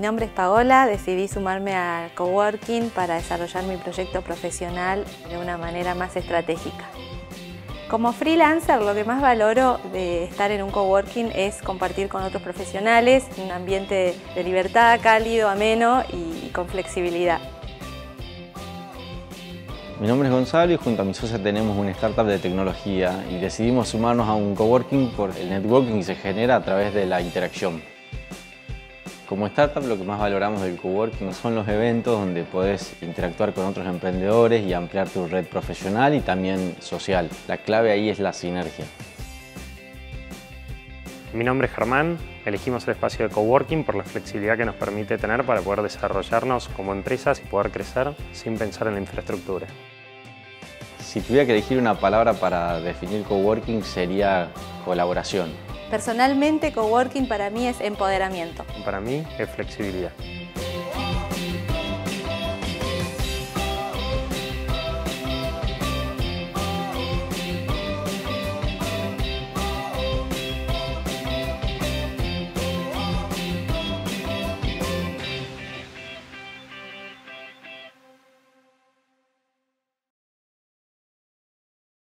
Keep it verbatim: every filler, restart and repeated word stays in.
nombre es Paola, decidí sumarme al coworking para desarrollar mi proyecto profesional de una manera más estratégica. Como freelancer, lo que más valoro de estar en un coworking es compartir con otros profesionales, un ambiente de libertad, cálido, ameno y con flexibilidad. Mi nombre es Gonzalo y junto a mi socia tenemos una startup de tecnología y decidimos sumarnos a un coworking por el networking que se genera a través de la interacción. Como startup, lo que más valoramos del coworking son los eventos donde podés interactuar con otros emprendedores y ampliar tu red profesional y también social. La clave ahí es la sinergia. Mi nombre es Germán, elegimos el espacio de coworking por la flexibilidad que nos permite tener para poder desarrollarnos como empresas y poder crecer sin pensar en la infraestructura. Si tuviera que elegir una palabra para definir coworking sería colaboración. Personalmente, coworking para mí es empoderamiento. Para mí es flexibilidad.